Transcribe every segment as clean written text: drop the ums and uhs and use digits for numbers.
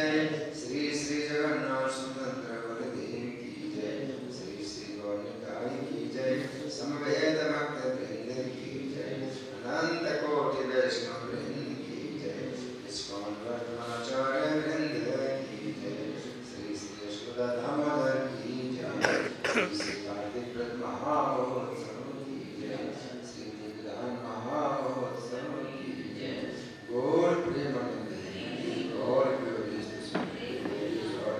जय, श्री श्री जगन्नाथ सुंदर बलदेव की जय, श्री श्री गौरनिताय की जय, समवेत भक्त वृंद की जय, अनंत कोटि वैष्णव वृंद की जय, इस्कॉन वर्माचार्य वृंद की जय, श्री श्री यशोदा दामोदर की जय, श्री श्री कार्तिक महामहोत्सव की जय, श्री विद्यान महामहोत्सव की जय, गौर प्रेमानंद गौर glories to Sri Gaudiya,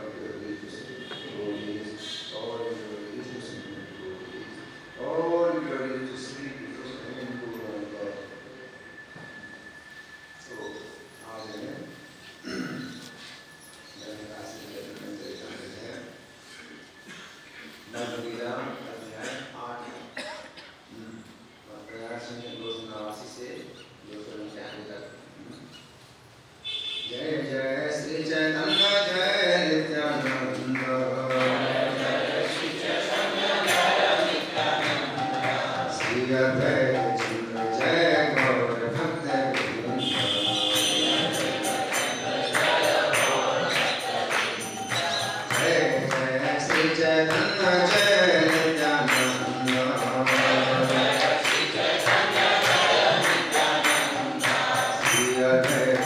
all glories to Sri Gaudiya. So, आज है मैंने काशी के Caritramrita है Madhya अध्याय 8 और प्रयास में 289 से 291 तक। जय जय श्री चैतन्य जय नित्यानंद, श्री अद्वैत चिन्मय जय गौर भक्त वृंद, जय जय श्री चैतन्य जय नित्यानंद, श्री अद्वैत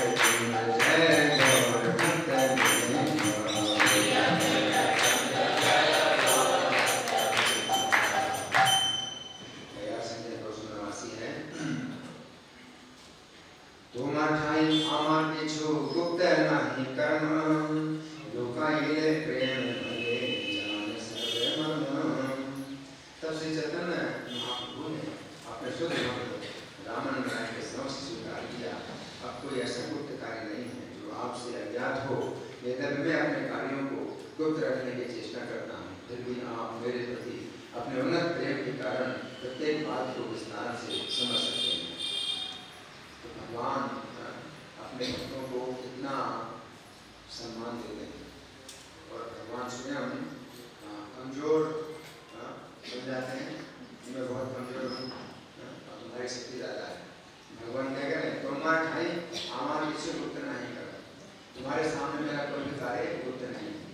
तब श्री चैतन्य महाप्रभु ने अपने शुद्ध रामानंद राय के समक्ष स्वीकार किया, अब कोई ऐसा गुप्त कार्य नहीं है जो आपसे अज्ञात हो। यद्यपि मैं अपने कार्यों को गुप्त रखने की चेष्टा करता हूँ, फिर भी आप मेरे प्रति अपने उन्नत प्रेम के कारण प्रत्येक बात को विस्तार से समझ सकते हैं। तो भगवान अपने भक्तों को कितना सम्मान देते हैं और भगवान स्वयं कमजोर बन जाते हैं। मैं बहुत कमजोर हूँ और तुम्हारी शक्ति ज़्यादा है। भगवान क्या करें, तुम मार खाई आमार किसी गुप्त नहीं कर, तुम्हारे सामने मेरा कोई भी कार्य गुप्त नहीं है।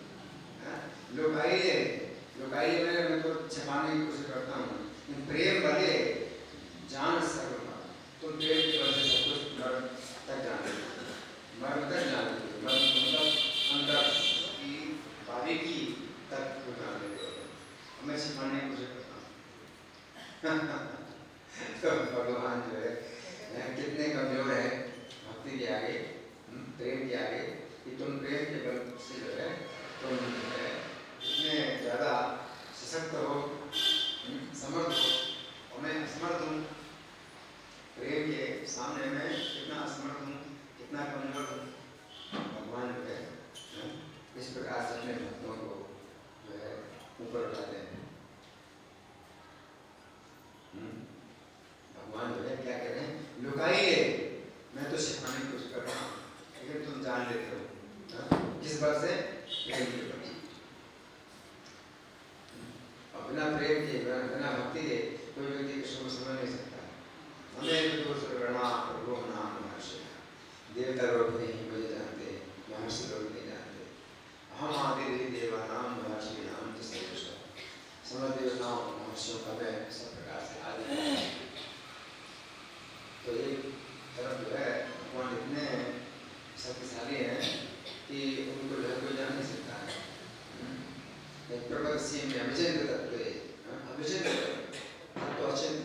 लुकाई मैं तो छिपाने की कोशिश करता हूँ, प्रेम बले जान सर्वमा, तुम प्रेम की वजह से सब कुछ मर्म तक जान लेते हो, मर्म तक जान लेते हो, मर्म मतलब अंदर की बारीकी तक जान लेते हो। मैं छिपाने की कोशिश करता हूँ। तो भगवान जो है कितने कमजोर है भक्ति के आगे, प्रेम के आगे, कि तुम प्रेम के बल से जो है तुम इतने ज़्यादा सशक्त हो, समर्थ हो, और मैं असमर्थ हूँ। प्रेम के सामने मैं कितना असमर्थ हूँ, कितना कमजोर हूँ। भगवान जो है इस प्रकार से अपने भक्तों को जो है ऊपर उठाते हैं। भगवान जो है क्या कह रहे हैं, लुकाइए, मैं तो छिपाने की कोशिश कर रहा हूँ, लेकिन तुम जान लेते हो। किस बात से? प्रेम के बात। और बिना प्रेम के, बिना भक्ति के कोई व्यक्ति कृष्ण को समझ नहीं सकता। हमें तो सर्वगणा प्रभु नाम महर्षि, देवता लोग नहीं मुझे जानते, महर्षि लोग नहीं जानते। हम आदि देवा नाम महर्षि नाम जिससे समझ देवताओं महर्षियों का मैं सब प्रकार से आदि। तो एक तरफ जो है भगवान इतने शक्तिशाली हैं कि उनको जो है कोई जान नहीं सकता है। प्रभु में अभिचिंत तत्व, अभिचिंत तत्व अचिंत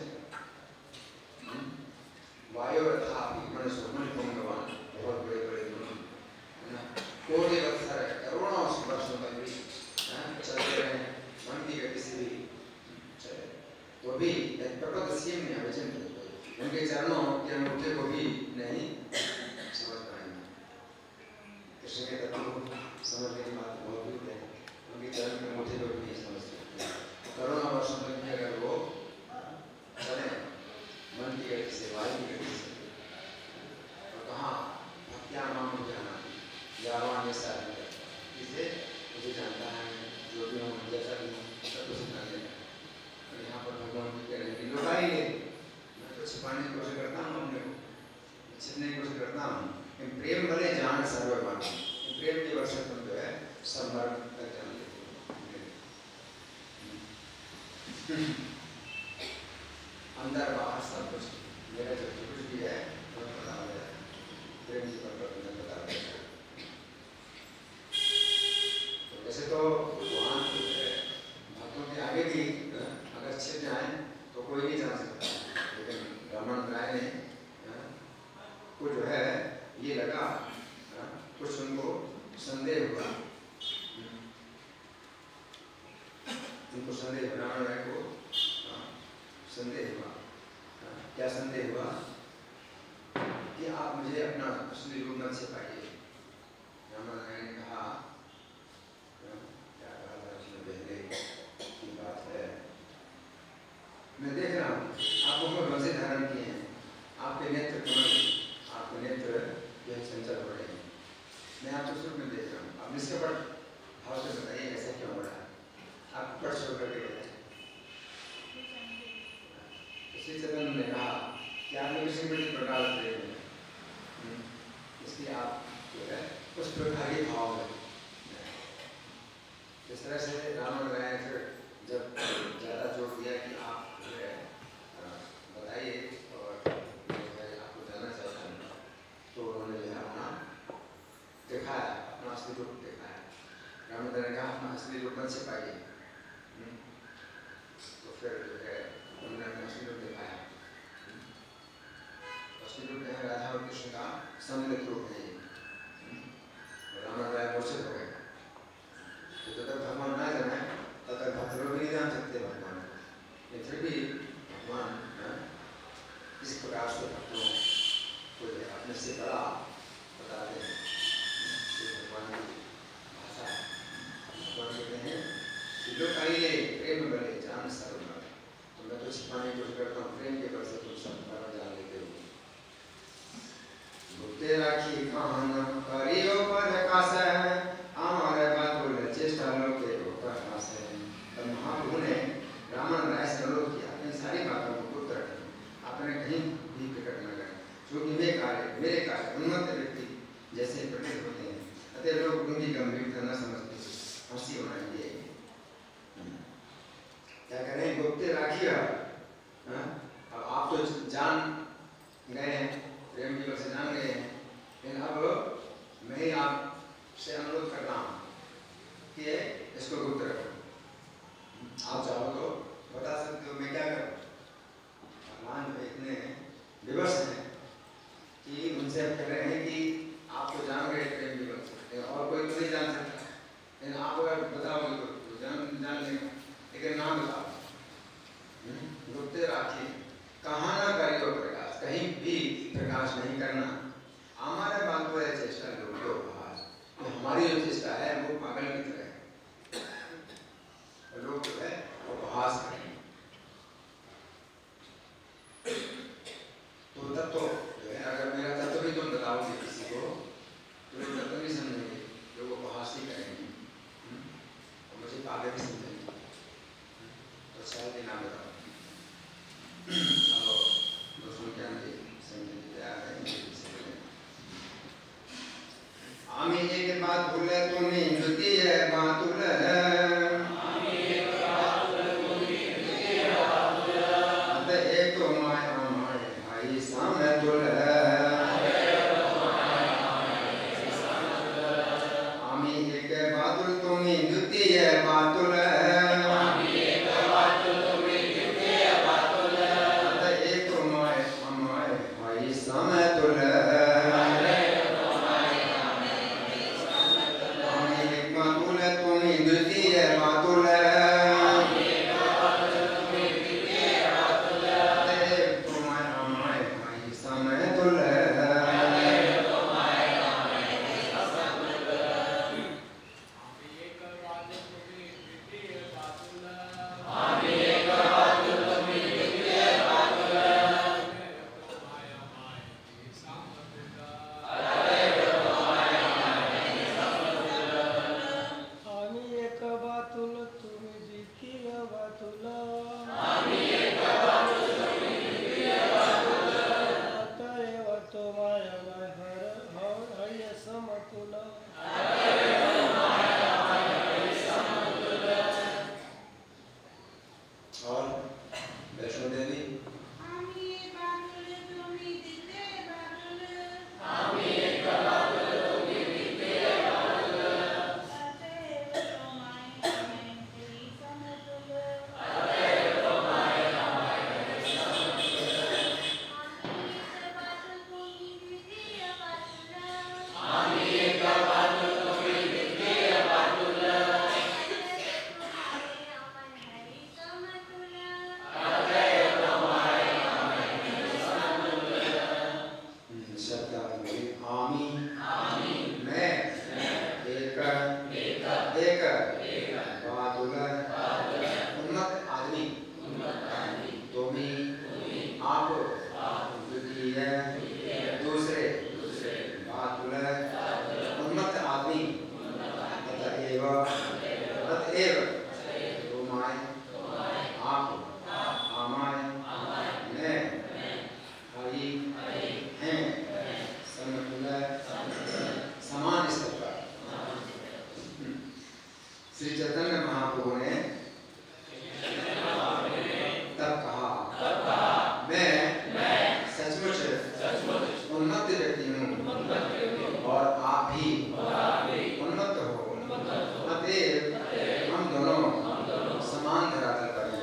वायु था मनुष्य भगवान बहुत बड़े बड़े गुण है ना, कोटि वत्सर करोड़ों वर्षों तक भी चलते रहे, मन की गति से भी चले, तो भी प्रभु में अभिचिंत उनके चरणों के अंगूठे को भी नहीं समझ पाएंगे। कृष्ण के तत्व को समझने की बात बहुत दूर है, उनके चरण के अंगूठे को भी नहीं समझ सकते। करोड़ों वर्षों तक भी अगर वो चले मन की गति से, वायु की गति से, और कहाँ भक्त्या नाम जाना यावान जैसा जिसे मुझे जानता है, जो भी हूँ जैसा भी हूँ सब कुछ जान लेगा। यहाँ पर भगवान की कह रहे हैं लुकाइए, मैं तो छिपाने की कोशिश करता हूँ अपने को, छिपने की संवर्ग का जन्म लेते अंदर बाहर सब कुछ मेरा जो कुछ भी है वो बता रहा है, प्रेम जी पर बता रहा है। तो वैसे तो भगवान भक्तों के आगे भी अगर छिप जाए तो कोई नहीं जान सकता, लेकिन रामानंद राय ने को जो है ये लगा, कुछ उनको संदेह हुआ, उनको संदेह, रामानंद राय को संदेह हुआ। क्या संदेह हुआ कि आप मुझे अपना असली रूप मत सिखाइए। रामानंद राय ने कहा, क्या कहा था उसने, पहले की बात है, मैं देख रहा हूँ आप मुख में बंसे धारण किए हैं, आपके नेत्र कमल, आपके नेत्र यह चंचल हो रहे हैं, मैं आपको स्वरूप में देख रहा हूँ। आप निष्कपट भाव से बताइए ऐसा क्यों हो रहा है, आप पट छोड़ करके बताइए। श्री चैतन्य ने कहा कि आपने किसी बड़ी प्रकार प्रेम है, इसलिए आप जो है उस प्रकार के भाव में। इस तरह से रामानंद राय फिर जब ज़्यादा जोर दिया कि आप जो है बताइए और आपको जानना चाहता हूँ, तो उन्होंने जो है अपना दिखाया, अपना असली रूप दिखाया। रामानंद राय ने कहा अपना असली रूप मत से पाइए। तो फिर जो है उन्होंने अपना असली रूप दिखाया। असली रूप है राधा और कृष्ण का सम्मिलित रूप है। रामानंद राय मूर्छित हो गए। तो जब तक भगवान ना जाने तब तक भक्त लोग नहीं जान सकते भगवान को, लेकिन फिर भी भगवान इस प्रकार से भक्तों को अपने से बड़ा बताते हैं। भगवान की भाषा है। भगवान कहते हैं कि लोग आइए प्रेम बने जान सर्व, तो मैं तो छिपाने की कोशिश करता हूँ, प्रेम के बल से तुम सब जान लेते हो। गुप्ते राखी कहान करियो पद कास है, हमारे बात बोले चेष्टा लोग के ऊपर कास है। तब महाप्रभु ने रामानंद राय से अनुरोध किया, अपनी सारी बातों को गुप्त रखें, आपने कहीं भी प्रकट न करें, क्योंकि मेरे कार्य उन्नत व्यक्ति जैसे प्रकट होते हैं, अतः लोग उनकी गंभीरता न समझते, हंसी उड़ाएंगे। क्या करें, गुप्त राखिए। अब आप तो जान गए हैं, प्रेम की से जान गए हैं, लेकिन अब मैं ही आपसे अनुरोध कर रहा हूँ कि इसको गुप्त रखो। आप चाहो तो बता सकते हो मैं क्या करूँ। भगवान जो इतने विवश हैं कि उनसे कह रहे हैं कि आप तो जान गए प्रेम की से, और कोई तो नहीं जान सकता, लेकिन आप अगर बताओगे तो जान लेंगे, लेकिन नाम बताओ। गुप्त राखिए, कहाँ ना करियो प्रकाश, कहीं भी प्रकाश नहीं करना। हमारे बात को चेष्टा लोग उपहास, तो हमारी जो चेष्टा है वो पागल की तरह है, लोग जो है उपहास करें। तो तत्व जो है, अगर मेरा तत्व भी तुम बताओगे किसी को तो लोग तत्व नहीं समझेंगे, लोग उपहास ही करेंगे और मुझे पागल भी समझेंगे। तो शायद ये ना बताओ। आमी एक बात भूले तुम्हें द्वितीय बात एक तो माया माए भाई सामने तुल। आमी एक बात तुम्हें द्वितीय बात अतएव तुमाय आप आमाय मैं भाई हैं समतुल्य समान स्तर पर। श्री चैतन्य महाप्रभु ने तब कहा मैं सचमुच उन्मत्त व्यक्ति हूँ और आप भी उन्मत्त हो, अतएव हम दोनों समान धरातल पर हैं।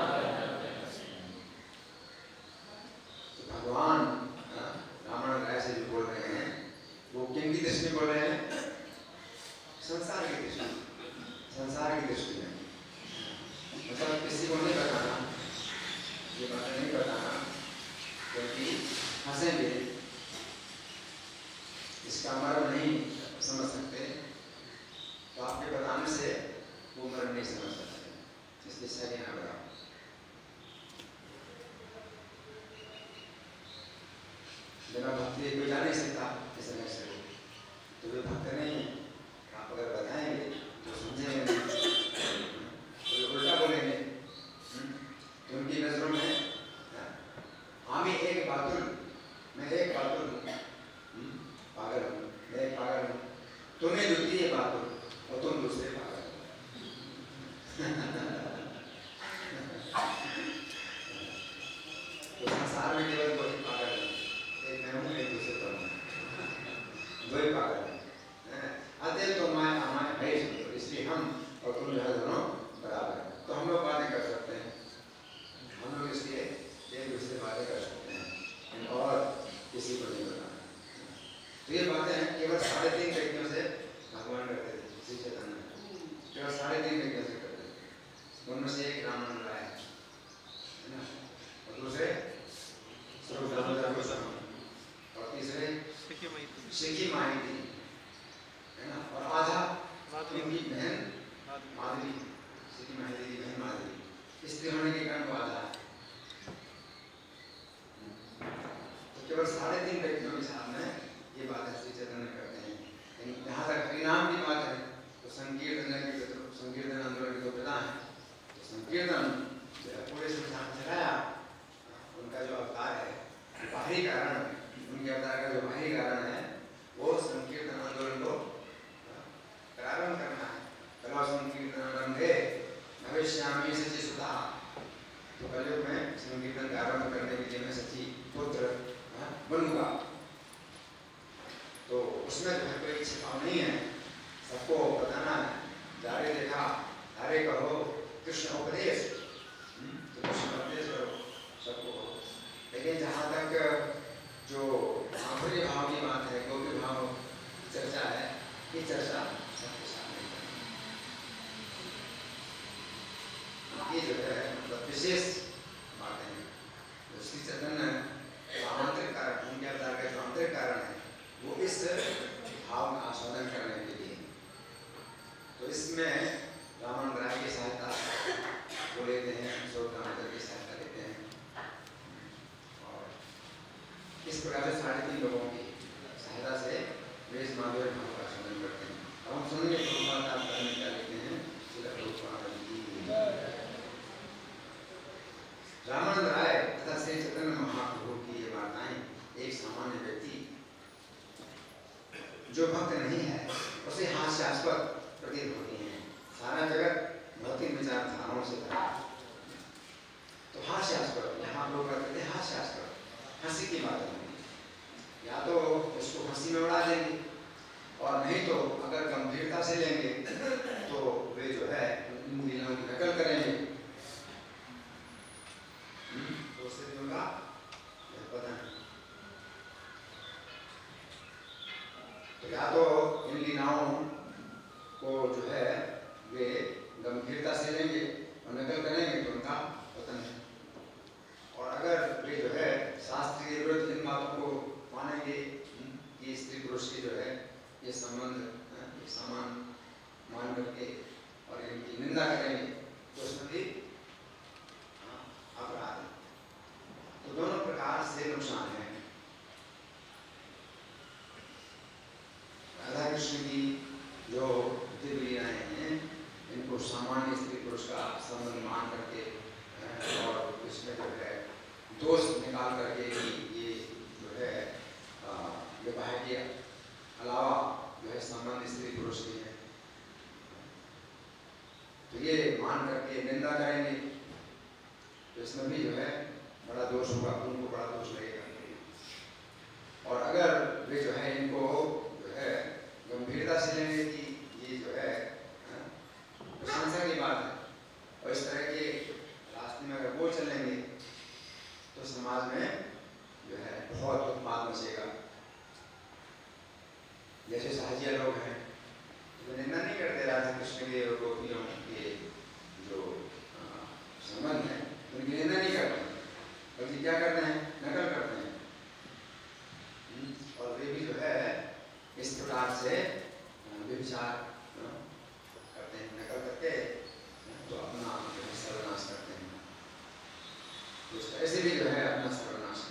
तो भगवान रामानंद राय से जो बोल रहे हैं वो किन की दृष्टि में बोल रहे हैं? संसार की दृष्टि, संसार की दृष्टि में। मतलब किसी को नहीं बताना, ये बातें नहीं बताना, क्योंकि हंसेंगे, इसका मर्म नहीं समझ सकते, तो आपके बताने से वो मर्म नहीं समझ सकते, इसलिए सही ना बताओ। बिना भक्ति कोई जा नहीं सकता इस समय से, तो वे भक्त नहीं। आप अगर बताएंगे तो समझेंगे नहीं, तो उल्टा बोलेंगे। तो उनकी नजरों में हम ही एक बातुल, मैं एक बातुल हूँ, पागल हूँ, मैं एक पागल हूँ, तुम्हें द्वितीय बातुल और तुम दूसरे पागल। तो संसार में केवल दो ही पागल हैं, एक मैं हूँ, एक दूसरे तुम हैं, दो ही पागल हैं। अतएव तुमाय आमाय है, इसलिए हम और तुम जो है दोनों बराबर हैं। तो हम लोग बातें कर सकते हैं, हम लोग इसलिए एक दूसरे बातें कर सकते हैं और किसी को नहीं बताना। तो ये बातें हैं केवल 3.5 व्यक्तियों से भगवान करते थे, श्री चैतन्य केवल 3.5 व्यक्तियों से करते थे। उनमें से एक रामानंद राय है ना, और दूसरे स्वरूप दामोदर गोस्वामी, और तीसरे श्री माहिती है ना, और आधा उनकी बहन माधवी, श्री माहिती की बहन माधवी। स्त्री होने के कारण वो आधा है। तो केवल 3.5 व्यक्तियों के सामने ये बात श्री चैतन्य करते हैं। जहाँ तक हरिनाम की बात है तो संकीर्तन आंदोलन के दो पिता हैं। तो संकीर्तन पूरे संसार में चलाया, उनका जो अवतार है, बाहरी कारण, उनके अवतार का जो बाहरी कारण है वो संकीर्तन आंदोलन को प्रारंभ करना है। कला संकीर्तन आरंभे भविष्यामि सचि सुधा। तो कलयुग में संकीर्तन का आरंभ करने के लिए मैं सच्ची पुत्र बनूंगा। तो उसमें जो है कोई छिपाव नहीं है, सबको बताना है। जारे देखा तारे कहो कृष्ण उपदेश, तो कृष्ण उपदेश करो सबको। लेकिन जहाँ तक जो माधुर्य भाव की बात है, गौरी भाव चर्चा है, ये चर्चा सबके साथ नहीं करनी। ये जो है मतलब विशेष बातें हैं। तो श्री चैतन्य आंतरिक कारण, उनके अवतार का जो आंतरिक कारण है वो इस भाव का आस्वादन करने के लिए। तो इसमें रामानंद राय की सहायता वो लेते हैं, स्वरूप दामोदर की सहायता लेते हैं, और इस प्रकार से 3.5 लोगों की सहायता से वे इस माधुर्य भाव का आस्वादन करते हैं। अब हम सुनेंगे प्रभुपाद आप करने क्या लिखते हैं। रामानंद राय तथा श्री चैतन्य महाप्रभु की ये वार्ताएं एक सामान्य व्यक्ति जो भक्त नहीं है उसे हास्यास्पद प्रतीत होती हैं। सारा जगत भौतिक विचारधाराओं से भरा है। तो हास्यास्पद, यहाँ लोग कहते हैं हास्यास्पद, हंसी की बात होगी। या तो उसको हंसी में उड़ा देंगे, और नहीं तो अगर गंभीरता से लेंगे तो वे जो है इन लीलाओं की नकल करेंगे। तो उससे भी होगा पता नहीं। तो या तो इन लीलाओं को जो है वे गंभीरता से लेंगे और नकल करेंगे तो उनका पतन है। और अगर वे जो है शास्त्र के विरुद्ध इन बातों को मानेंगे कि स्त्री पुरुष की जो है ये संबंध ये समान मान करके और इनकी निंदा करेंगे तो उसमें भी अपराध है। तो दोनों प्रकार से नुकसान है। राधा कृष्ण की जो जितने भी लीलाएं हैं इनको सामान्य स्त्री पुरुष का संबंध मान करके और इसमें जो है दोष निकाल करके ये जो है विवाह के अलावा जो है संबंध स्त्री पुरुष के हैं, तो ये मान करके निंदा करेंगे तो इसमें भी जो है बड़ा दोष होगा, उनको बड़ा दोष लगेगा। और अगर वे जो है इनको जो है गंभीरता से लेंगे कि ये जो है प्रशंसा की बात है और इस तरह के रास्ते में अगर वो चलेंगे तो समाज में जो है बहुत उत्पाद मचेगा। जैसे साहजिया लोग हैं तो निंदा नहीं करते राधा कृष्ण के और गोपियों के जो संबंध है उनकी निंदा नहीं करते, बल्कि क्या करते हैं, नकल करते हैं। और वे भी जो है इस प्रकार से विचार करते हैं, नकल करके तो अपना सर्वनाश करते हैं। तो ऐसे भी जो है अपना सर्वनाश,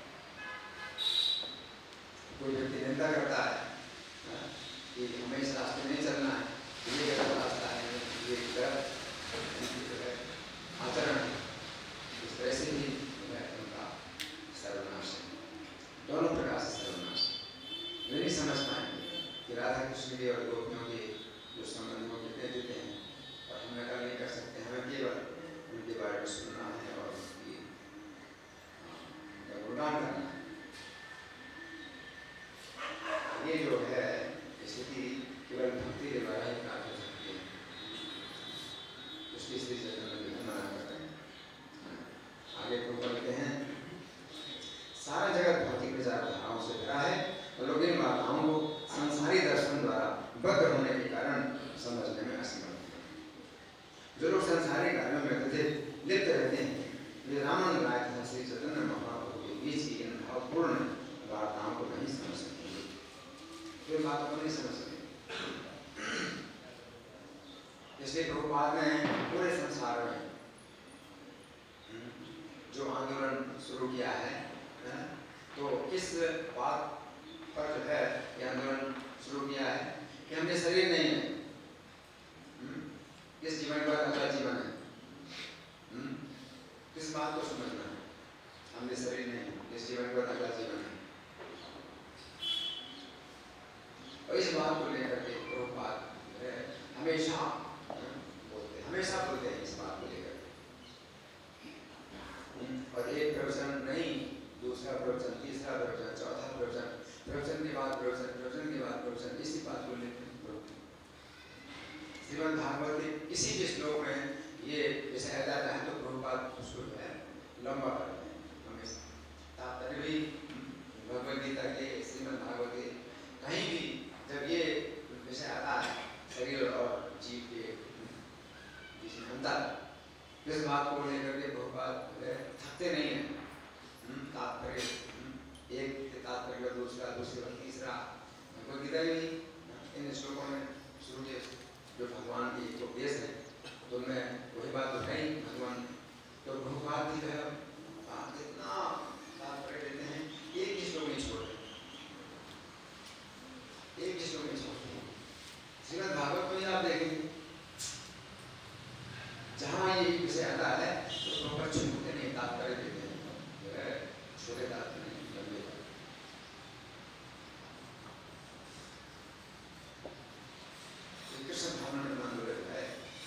कोई व्यक्ति निंदा करता है कि हमें इस रास्ते नहीं चलना है, ये गलत रास्ता है, ये गलत जो है आचरण है, इस तरह से भी जो है उनका सर्वनाश है, दोनों प्रकार से सर्वनाश। वे नहीं समझ पाएंगे कि राधा कृष्ण के और गोपियों के जो संबंध वो कितने देते हैं और हम नकल नहीं कर सकते, हमें केवल उनके बारे में सुनना है और उनकी गुणगान करना है। ये जो है स्थिति केवल भक्ति के द्वारा ही प्राप्त हो सकती है, उसकी श्री चैतन्य में मना करते हैं। आगे को बोलते हैं सारा जगत भौतिक विचारधाराओं से भरा है और लोग इन बाधाओं को संसारी दर्शन द्वारा बद्ध होने के कारण समझने में असमर्थ हैं। जो लोग संसारी कार्यों में अत्यधिक लिप्त रहते हैं वे रामानंद राय तथा श्री चैतन्य महाप्रभु के बीच की इन भावपूर्ण वार्ताओं को नहीं समझ सकेंगे, वे बातों को नहीं समझ सकेंगे। इसलिए प्रभुपाद ने पूरे संसार में जो आंदोलन शुरू किया है तो किस बात पर जो है ये आंदोलन शुरू किया है कि हमने शरीर नहीं है, इस जीवन का अगला जीवन है, किस बात को समझना है, हमने शरीर नहीं है, इस जीवन का अगला जीवन है। और इस बात को लेकर के प्रभुपाद हमेशा बोलते हैं इस बात को लेकर। और एक प्रवचन नहीं, दूसरा प्रवचन, तीसरा प्रवचन, चौथा प्रवचन, प्रवचन के बाद प्रवचन, प्रवचन के बाद प्रवचन, इसी बात को लेकर श्रीमद् भागवत के किसी भी श्लोक में ये विषय आ जाता है तो प्रभुपाद उसको जो है लंबा करते हैं हमेशा। तात्पर्य भी भगवद गीता के, श्रीमद् भागवत के कहीं भी जब ये विषय आता है शरीर और जीव के बीच में अंतर, इस बात को लेकर के प्रभुपाद थकते नहीं है। तात्पर्य एक तात्पर्य का दूसरा, दूसरे का तीसरा, भगवद गीता भी इन श्लोकों में शुरू के जो भगवान की उपदेश है तो उनमें वही बात तो नहीं, भगवान तो प्रभुपाद भी जो है इतना तात्पर्य देते हैं, एक ही श्लोक नहीं छोड़ते, एक ही श्लोक नहीं छोड़ते। श्रीमद् भागवत में आप देखेंगे जहाँ ये विषय आता है तो प्रभुपाद छूटते नहीं, तात्पर्य देते हैं, जो है छोटे तात्पर्य नहीं, लंबे तात्पर्य। कृष्ण भावना आंदोलन है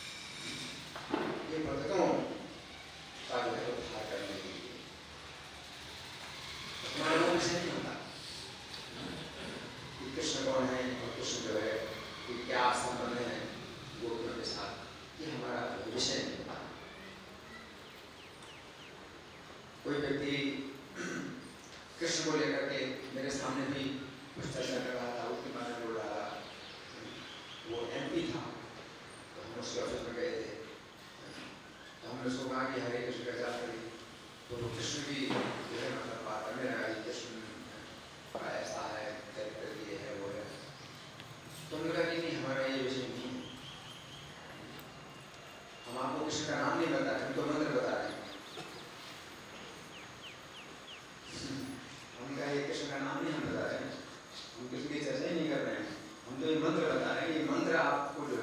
ये भक्तों का जो है उद्धार करने के लिए, भगवानों से नहीं होता कि कृष्ण कौन है और कृष्ण जो है कि क्या संबंध है गोपियों के साथ, ये हमारा विषय नहीं होता। कोई व्यक्ति कृष्ण को लेकर के मेरे सामने भी कुछ चर्चा कर रहा था, उसके बारे में बोल रहा था, वो एमपी था तो हम उसके ऑफिस में गए थे तो हमने उसको कहा कि हरे कृष्ण का जाप करिए, तो वो कृष्ण भी जो है मतलब बात करने लगा कि कृष्ण का ऐसा है, चरित्र ये है वो है, तो हमने कहा कि नहीं हमारा ये विषय नहीं है, हम आपको कृष्ण का नाम नहीं बता रहे, हम तो मंत्र बता रहे हैं। हम कहा ये कृष्ण का नाम नहीं हम बता रहे हैं, हम कृष्ण की चर्चा ही नहीं कर रहे हैं, हम तो ये मंत्र बता रहे हैं, ये मंत्र आपको जो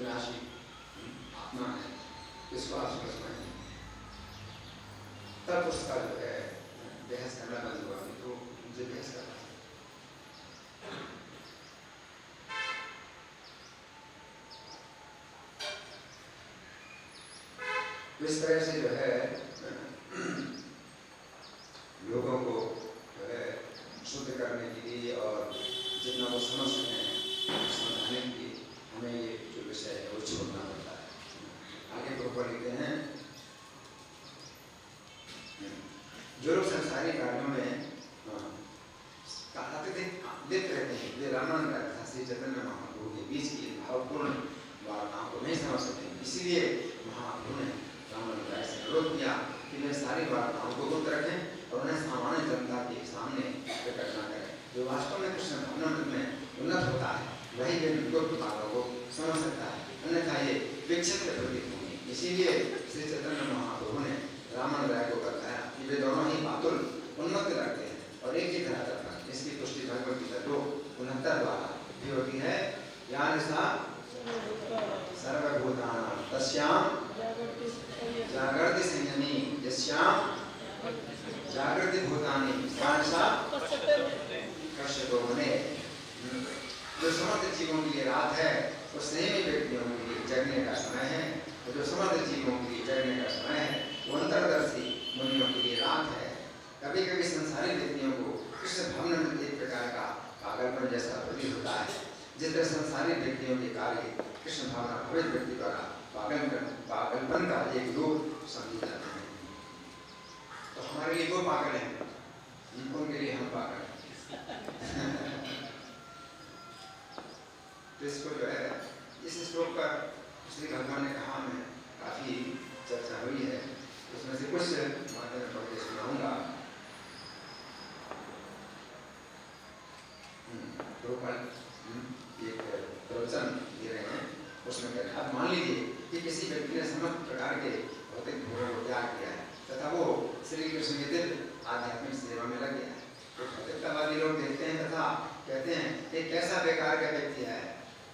विनाशी आत्मा है, इसको आप समझ पाएंगे। तब उसका जो है बहस करना बंद हुआ, तो मुझे बहस करना। इस तरह से जो है लोगों को जो है शुद्ध करने के लिए और जितना वो समझ सकें समझाने के लिए हमें ये जो विषय है वो छोड़ना पड़ता है। आगे प्रभु लिखते हैं, जो लोग संसारी कार्यों में अत्यधिक लिप्त रहते हैं, वे रामानंद तथा श्री चैतन्य महाप्रभु के बीच की भावपूर्ण वार्ताओं को नहीं समझ सकते। इसीलिए महाप्रभु ने रामानंद राय से अनुरोध किया कि वे सारी वार्ताओं को गुप्त रखें और उन्हें सामान्य जनता के सामने प्रकट न करें। जो वास्तव में कृष्ण भावना में उन्नत होता है वही वे गुप्त बातों को समझ सकता है, अन्यथा ये विक्षिप्त प्रतीत होंगे। इसीलिए श्री चैतन्य महाप्रभु ने रामानंद राय को बताया कि वे दोनों ही बातुल उन्मत्त रखते हैं और एक ही तरह करते हैं। इसकी पुष्टि भगवद गीता 2:69 द्वारा भी होती है। यानि सा सर्वभूतानां तस्यां जागृति संयमी यस्यां जागृति भूतानि सा कश्यपो मुने। जो समस्त जीवों के लिए रात है वो संयमी व्यक्तियों के लिए जगने का समय है, और जो समस्त जीवों के लिए जगने का समय है वो अंतर्दर्शी मुनियों के लिए रात है। कभी कभी संसारी व्यक्तियों को कृष्ण भावना में एक प्रकार का पागलपन जैसा प्रतीत होता है। जिस तरह संसारी व्यक्तियों के कार्य कृष्ण भावना भवित व्यक्ति द्वारा पागलपन का एक रूप समझे जाते हैं। तो हमारे लिए वो पागल हैं, उनके लिए हम पागल हैं। तो इसको जो है इस श्लोक पर श्री भगवान ने कहा, में काफी चर्चा हुई है, उसमें से कुछ माध्यम में पढ़ के सुनाऊंगा। तो एक प्रवचन दे रहे हैं, उसमें कह रहे हैं, अब मान लीजिए कि किसी व्यक्ति ने समस्त प्रकार के भौतिक भोगों को त्याग किया है तथा वो श्री कृष्ण के दिव्य आध्यात्मिक सेवा में लग गया है। तो भौतिकतावादी लोग देखते हैं तथा कहते हैं कि कैसा बेकार का व्यक्ति है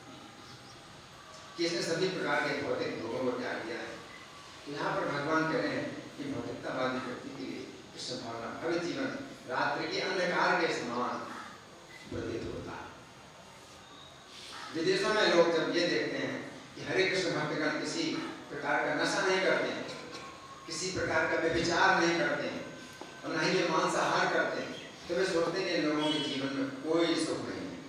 कि इसने सभी प्रकार के भौतिक भोगों को त्याग दिया है। तो यहाँ पर भगवान कह रहे हैं कि भौतिकतावादी व्यक्ति के लिए कृष्ण भावना भवित जीवन रात्रि के अंधकार के समान प्रतीत होता है। विदेशों में लोग जब ये देखते हैं कि हरे कृष्ण भक्तगण किसी प्रकार का नशा नहीं करते हैं, किसी प्रकार का व्यभिचार नहीं करते हैं और न ही वे मांसाहार करते हैं, तो वे सोचते हैं कि लोगों के जीवन में कोई सुख नहीं है।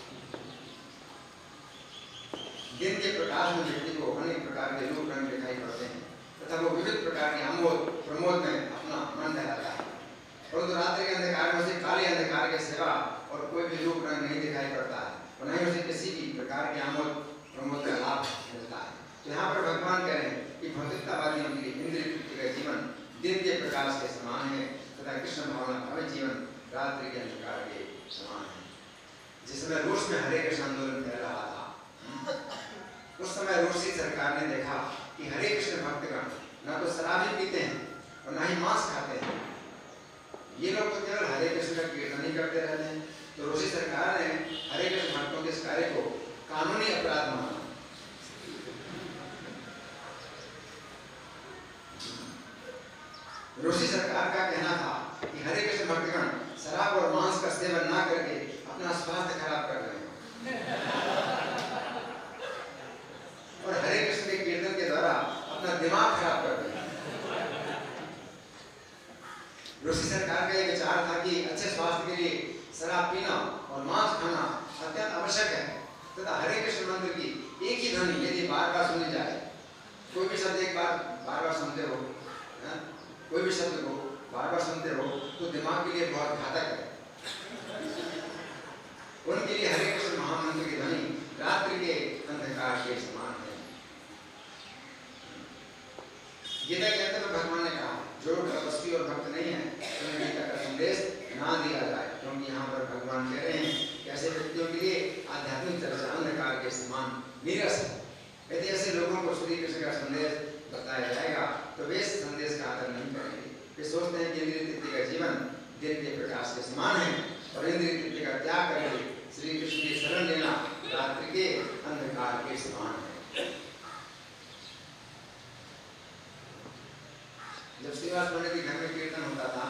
दिन के प्रकाश में व्यक्ति को अनेक प्रकार के रूप रंग दिखाई पड़ते हैं तथा वो विविध प्रकार के आमोद प्रमोद में अपना मन बहलाता है, परंतु रात्रि के अंधकार में उसे काले अंधकार के सिवा और कोई भी रूप रंग नहीं दिखाई पड़ता है और न ही उसे किसी भी प्रकार के आमोद प्रमोद का लाभ मिलता है। तो यहाँ पर भगवान कह रहे हैं कि भौतिकतावादियों के लिए इंद्रिय तृप्ति का जीवन दिन के प्रकाश के समान है तथा कृष्ण भावना भावित जीवन रात्रि के अंधकार के समान है। जिस समय रूस में हरे कृष्ण आंदोलन फैल रहा था, उस समय रूसी सरकार ने देखा कि हरे कृष्ण भक्तगण न तो शराब ही पीते हैं और न ही मांस खाते हैं, ये लोग तो केवल हरे कृष्ण का कीर्तन ही करते रहते हैं। तो रूसी सरकार ने हरे कृष्ण भक्तों के इस कार्य को कानूनी अपराध माना। रूसी सरकार का कहना था कि हरे कृष्ण भक्तगण शराब और मांस का सेवन ना करके अपना स्वास्थ्य खराब कर रहे हैं और हरे कृष्ण के कीर्तन के द्वारा अपना दिमाग खराब कर रहे हैं। रूसी सरकार का यह विचार था कि अच्छे स्वास्थ्य के लिए शराब पीना और मांस खाना अत्यंत आवश्यक है तथा हरे कृष्ण मंत्र की एक ही ध्वनि यदि बार बार सुनी जाए, कोई भी शब्द एक बार बार सुनते हो, कोई भी शब्द को बार बार सुनते हो तो दिमाग के लिए बहुत घातक है। उनके लिए हरे कृष्ण महामंत्र की ध्वनि रात्रि के अंधकार के समान है। गीता के अंत में भगवान ने कहा, जो तपस्वी और भक्त नहीं है उन्हें गीता का संदेश ना दिया जाए, क्योंकि यहाँ पर भगवान कह रहे हैं कि ऐसे व्यक्तियों के लिए आध्यात्मिक चर्चा अंधकार के समान नीरस है। यदि ऐसे लोगों को श्री कृष्ण का संदेश बताया जाएगा तो वे इस संदेश का आदर नहीं करेंगे। वे सोचते हैं कि इंद्रिय तृप्ति का जीवन दिन के प्रकाश के समान है और इंद्रिय तृप्ति का त्याग करके श्री कृष्ण की शरण लेना रात्रि के अंधकार के समान है। जब श्रीवास पंडित के घर में कीर्तन होता था,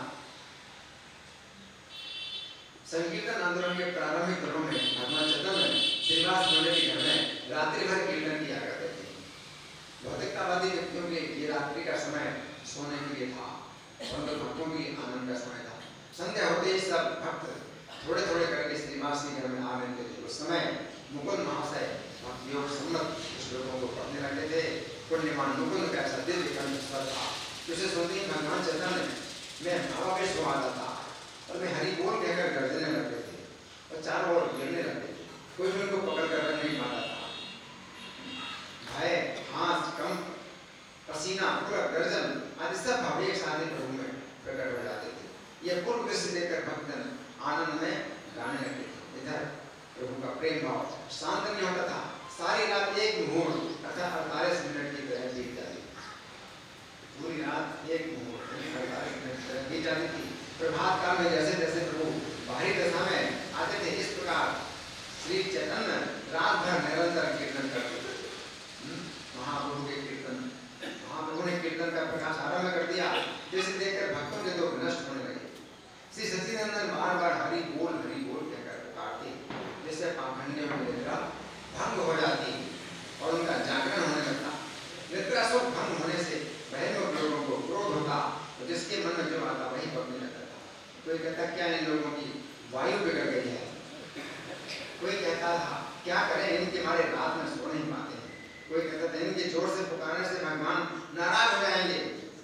संकीर्तन आंदोलन के प्रारंभिक दिनों में भगवान चैतन्य श्रीवास पंडित के घर में रात्रि भर कीर्तन किया करते थे। भौतिकतावादी व्यक्तियों के ये रात्रि का समय सोने के लिए था, परंतु भक्तों के लिए आनंद का समय था। संध्या होते ही सब भक्त थोड़े थोड़े करके श्रीवास के घर में आ मिलते थे। उस समय मुकुंद महाशय भक्ति योग सम्मत श्लोकों को पढ़ने लगते थे। पुण्यमान मुकुंद का ऐसा दिव्य कंठ था, उसे सुनते ही भगवान चैतन्य में भावावेश हो आता था और वे हरि बोल कहकर गर्जने लगते थे और चारों ओर गिरने लगते थे। कोई भी उनको पकड़ कर रख नहीं पाता था। भय, हाथ, कंप, पसीना, पूरा गर्जन आदि सब भाव एक साथ ही प्रभु में प्रकट हो जाते थे। यह पूर्व दृश्य देखकर भक्तजन आनंद में गाने लगते थे। इधर प्रभु का प्रेम भाव शांत नहीं होता था। सारी रात एक मुहूर्त अर्थात 48 मिनट की तरह बीत जाती थी। पूरी रात एक मुहूर्त 48 मिनट की तरह बीत जाती थी। प्रभात काल में जैसे जैसे प्रभु बाहरी दशा में आते थे, इस प्रकार श्री चैतन्य रात भर निरंतर कीर्तन करते थे। महाप्रभु के कीर्तन, महाप्रभु ने कीर्तन का प्रकाश आरंभ कर दिया, जिसे देखकर भक्तों के दुख नष्ट होने लगे। श्री सच्चिदानंद बार बार हरि बोल कहकर पुकारते, जिससे पाखंडियों में निद्रा भंग हो जाती और उनका जागरण होने लगता। निद्रा सुख भंग होने से बहनों लोगों को क्रोध होता और जिसके मन में जो आता वही पकड़ने लगता था। कोई कहता क्या इन लोगों की वायु बिगड़ गई है, कोई कहता था क्या करें इनके मारे रात में सो नहीं पाते हैं, कोई कहता था इनके जोर से पुकारने से भगवान नाराज हो जाएंगे,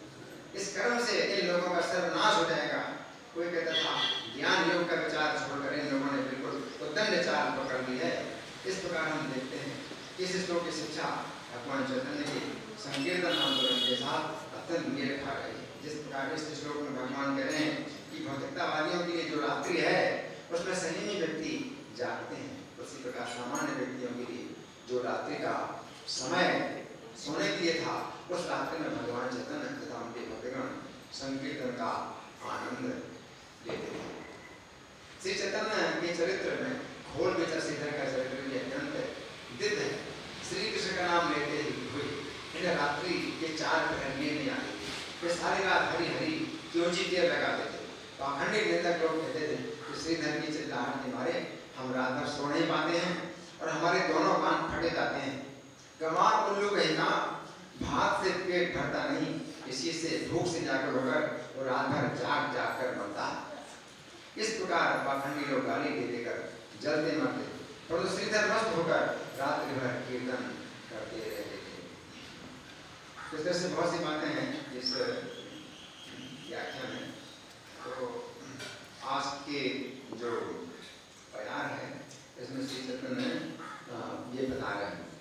इस कर्म से इन लोगों का सर्वनाश हो जाएगा। कोई कहता था ज्ञान योग का विचार छोड़कर इन लोगों ने बिल्कुल उद्दंड चाल पकड़ ली है। इस प्रकार हम देखते हैं कि इस श्लोक की शिक्षा भगवान चैतन्य के संकीर्तन आंदोलन के साथ अत्यंत मेल खा गई। जिस प्रकार इस श्लोक में भगवान कह रहे हैं कि भौतिकतावादियों के लिए जो रात्रि है उसमें संयमी व्यक्ति जागते हैं, उसी प्रकार सामान्य व्यक्तियों के लिए जो रात्रि का समय सोने के लिए था, उस रात्रि में भगवान चैतन्य तथा उनके भक्तगण संकीर्तन का आनंद लेते थे। श्री चैतन्य के चरित्र में घोर विचर श्रीधर का चरित्र भी अत्यंत दिव्य है। श्री कृष्ण का नाम लेते हुए इन्हें रात्रि के 4 प्रहर नहीं आते थे। वे सारी रात हरि हरि क्यों चीटियां लगाते थे। पाखंडी निंदक लोग कहते थे कि श्रीधर की चिल्लाहट के मारे हम रात भर सो नहीं पाते हैं और हमारे दोनों कान फटे जाते हैं। गंवार उल्लू कहीं का भात से पेट भरता नहीं, इसी से भूख से जाकर होकर वो रात भर जाग जाग कर मरता। इस प्रकार पाखंडी लोग गाली दे देकर जलते मरते, परंतु श्रीधर मस्त होकर रात्रि भर कीर्तन करते रहते थे। इस तरह से बहुत सी बातें हैं इस व्याख्या में। तो आज के जो बयान है इसमें श्री चैतन्य ये बता रहे हैं,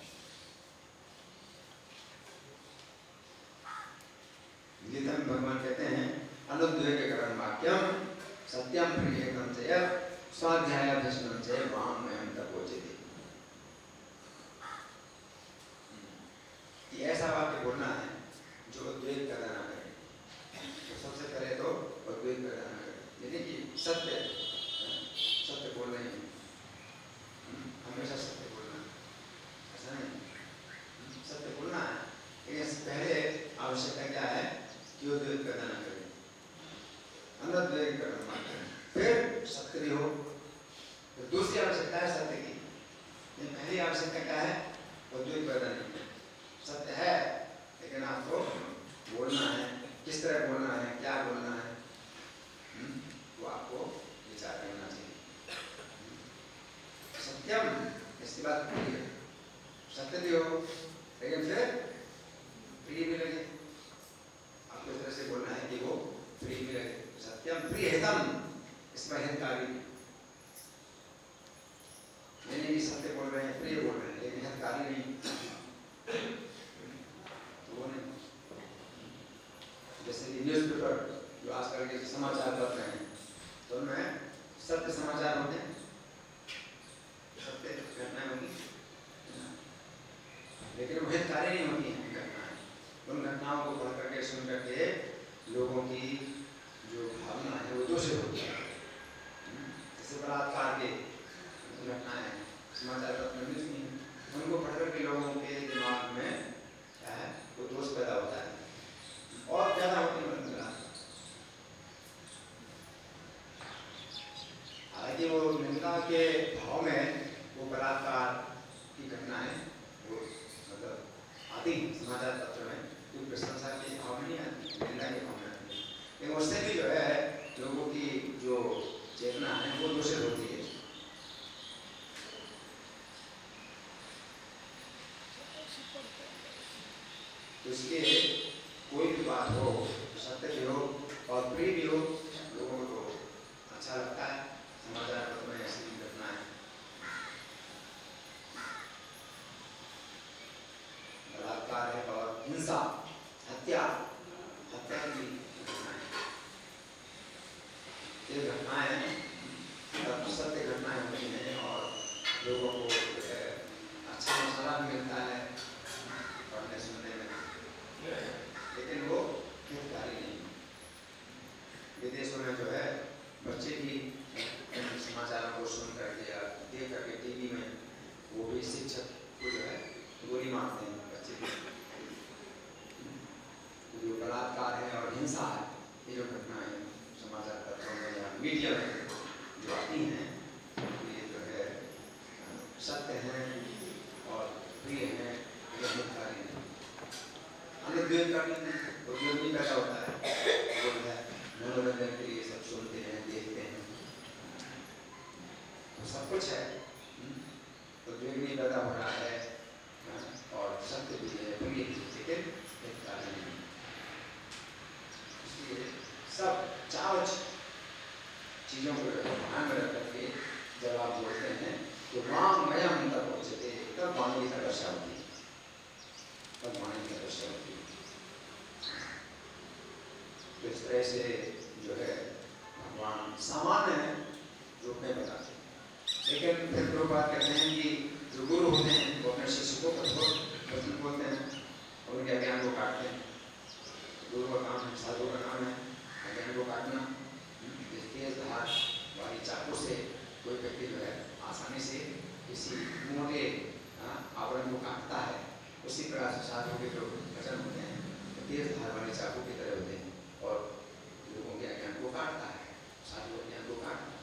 गीता में भगवान कहते हैं अनुद्वेगकरण वाक्यम सत्यम प्रियकम चय स्वाध्यायाभ्यसनं च वाङ्मयं तपोचिते। ये ऐसा वाक्य बोलना है जो उद्वेग पैदा न करे। तो सबसे पहले तो उद्वेग पैदा न करे, यानी कि सत्य बोल रहे हैं, हमेशा सत्य बोलना, ऐसा नहीं, सत्य बोलना है, लेकिन पहले आवश्यकता क्या है कि उद्वेग पैदा न करे, अनुद्वेग करना करें, फिर सत्य भी हो। तो दूसरी आवश्यकता है सत्य की, पहली आवश्यकता क्या है उद्वेग पैदा नहीं। सत्य है लेकिन आपको बोलना है, किस तरह बोलना है, क्या बोलना है, वो आपको विचार करना चाहिए। सत्यम इसके बाद प्रिय, सत्य भी हो लेकिन फिर प्रिय भी लगे। आपको इस तरह से बोलना है कि वो प्रिय भी लगे। सत्यम प्रियतम, इसमें हितकारी नहीं, सत्य बोल रहे हैं, प्रिय बोल रहे हैं, लेकिन हितकारी नहीं, तो वो नहीं। जैसे कि न्यूज़पेपर जो आजकल के समाचार पत्र हैं, तो उनमें सत्य समाचार होते हैं, सत्य घटनाएं होती, लेकिन वो हितकारी नहीं होती हैं घटनाएं। उन घटनाओं को पढ़ करके सुन करके लोगों की जो भावना है वो दूषित होती है। जैसे बलात्कार के घटनाएं समाचार पत्र में नहीं, उनको पढ़ करके लोगों के दिमाग में क्या है वो दोष पैदा होता है और ज़्यादा होती है। आती समाचार पत्र में, कोई प्रशंसा की भावना नहीं आती, निंदा की भावना आती है। लेकिन उससे भी जो है लोगों की जो चेतना है वो दूषित होती है। तो इसलिए कोई भी बात हो, सत्य भी हो और प्रिय भी हो, लोगों को तो अच्छा लगता है। समाचार पत्र में ऐसी घटनाएं, बलात्कार है और हिंसा, हत्या की घटनाएं, ये घटनाएं तब सत्य घटनाएं होती हैं और लोगों को अच्छा मसाला भी मिलता है पढ़ने सुनने में, लेकिन वो हितकारी नहीं। विदेशों में जो है बच्चे भी समाचारों को सुन करके या देख करके टीवी में वो भी शिक्षक को जो है गोली मारते हैं बच्चे भी। जो बलात्कार है और हिंसा है, ये जो घटनाएं समाचार पत्रों में या मीडिया में जो आती हैं, ये जो है सत्य हैं और प्रिय हैं, ये हितकारी नहीं। अनुद्योग करने में उद्योग नहीं पैदा होता है, वो है मनोरंजन के लिए सब सुनते हैं, देखते हैं, तो सब कुछ है, उद्योग नहीं पैदा हो रहा है और सत्य भी है, प्रिय भी, लेकिन हितकारी नहीं। इसलिए सब चार चीजों को ध्यान में रख करके जब आप बोलते हैं तो वाङ्मयम् तक पहुँचते, तब वाणी की दशा होती है, तब वाणी की दशा होती है। तो इस तरह से जो है भगवान सामान्य रूप में बताते हैं, लेकिन फिर प्रभुपाद कहते हैं कि जो गुरु होते हैं वो अपने शिष्य को कठोर वचन बोलते हैं और उनके अज्ञान को काटते हैं। गुरु का काम है, साधु का काम है अज्ञान को काटना। तेज धार वाली चाकू से कोई व्यक्ति जो है आसानी से किसी मोटे आवरण को काटता है, उसी प्रकार से साधु के जो वचन होते हैं तेज धार वाली चाकू की तरह होते हैं और लोगों के अज्ञान को काटता है, साधु अज्ञान को काटता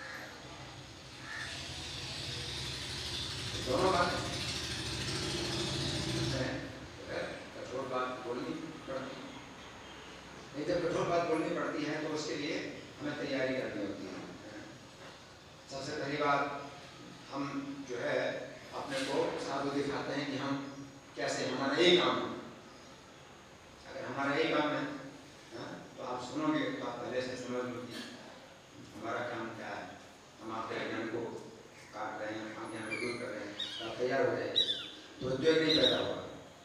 है। दोनों बातें कठोर बात बोलनी पड़ती है। जब कठोर बात बोलनी पड़ती है तो उसके लिए हमें तैयारी करनी होती है। सबसे पहली बात, हम जो है अपने को साधु दिखाते हैं कि हम कैसे, हमारा यही काम है। अगर हमारा यही काम है तो आप सुनोगे तो आप पहले से समझ लो कि हमारा काम क्या है, हम आपके अज्ञान को काट रहे हैं, अज्ञान को दूर कर रहे हैं, तो आप तैयार हो जाएंगे, तो उद्योग नहीं पैदा होगा।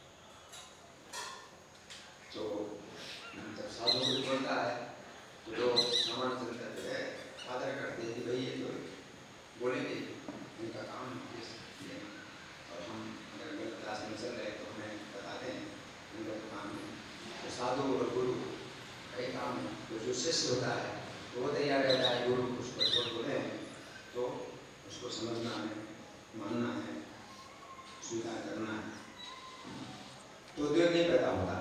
तो जब साधु कुछ बोलता है तो लोग सामान्य जनता जो है आदर करते हैं कि भाई ये तो बोलेंगे, उनका काम है। और हम अगर गलत क्लास में चल रहे तो हमें बताते हैं उनका काम है। तो साधु और गुरु का काम है, तो जो शिष्य होता है तो वो तैयार रहता है, गुरु कुछ कठोर बोले हैं तो उसको समझना है, मानना है, स्वीकार करना है, तो उद्योग नहीं पैदा होता।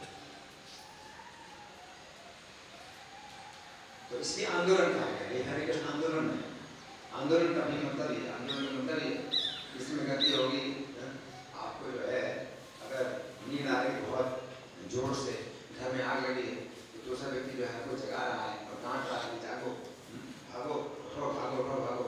तो इसलिए आंदोलन कहा गया, ये हरे कृष्ण आंदोलन है। आंदोलन का भी मतलब ये, आंदोलन का मतलब ये, इसमें गति होगी। आपको जो है अगर नींद आ रही बहुत जोर से, घर में आग लगी है, तो दूसरा व्यक्ति जो है आपको जगा रहा है और डांट रहा है, जागो, भागो, उठो, भागो, उठो, भागो,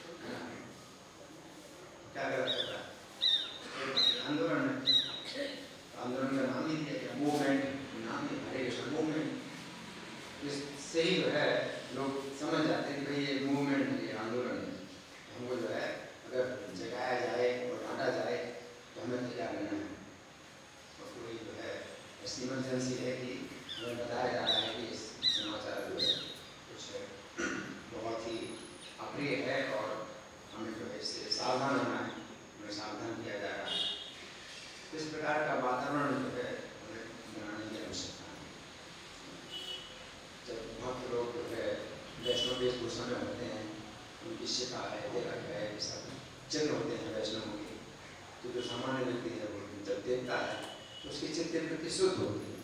क्या गलत कर रहा है? आंदोलन है। आंदोलन का नाम ही दिया गया, मूवमेंट, नाम ही हरे कृष्ण मूवमेंट। इससे ही जो है लोग समझ जाते हैं कि भाई ये मूवमेंट है, ये आंदोलन है। हमको जो है अगर जगाया जाए और डांटा जाए तो हमें तैयार रहना है। और कोई जो है ऐसी इमरजेंसी है कि हमें बताया जा रहा है कि इस समाचार जो है कुछ बहुत ही अप्रिय है और हमें जो है इससे सावधान होना है, हमें सावधान किया जा रहा है। इस प्रकार का वातावरण जो है हमें बनाने की आवश्यकता है। जब भक्त लोग जो है वैष्णव वेशभूषा में होते हैं, उनकी शिखा है, तिलक है, ये सब चिन्ह होते हैं वैष्णवों के, तो जो सामान्य व्यक्ति है वो जब देखता है तो उसकी चित्त वृत्ति शुद्ध होती है।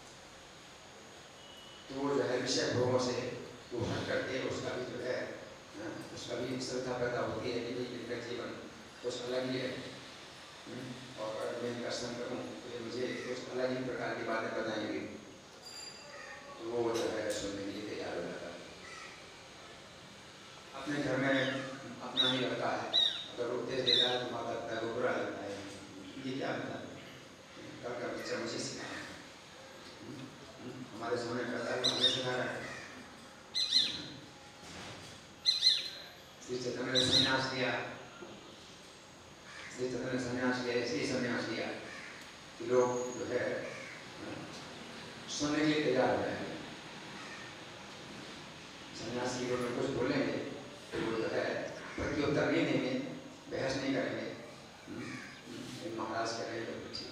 तो वो जो है विषय भोगों से वो हट करके उसका भी जो है उसका भी श्रद्धा पैदा होती है कि इनका जीवन कुछ अलग ही है। और अगर मैं इनका संग करूँ तो मुझे कुछ अलग ही प्रकार की बातें बताएंगे तो वो जो है सुनने के लिए तैयार हो जाता है। अपने घर में अपना ही लगता है, अगर उपदेश देता है तो माता पिता को बुरा लगता है, ये क्या बता कल का बच्चा मुझे सिखाया, हमारे सामने करता है हमें सिखा रहा है। श्री चैतन्य ने संन्यास लिया, श्री चैतन्य ने संन्यास लिया, इसलिए संन्यास लिया कि लोग जो है सुनने के लिए तैयार हो जाएंगे। संन्यास की में कुछ बोलेंगे तो वो जो है प्रत्युत्तर नहीं देंगे, बहस नहीं करेंगे, महाराज करेंगे तो कुछ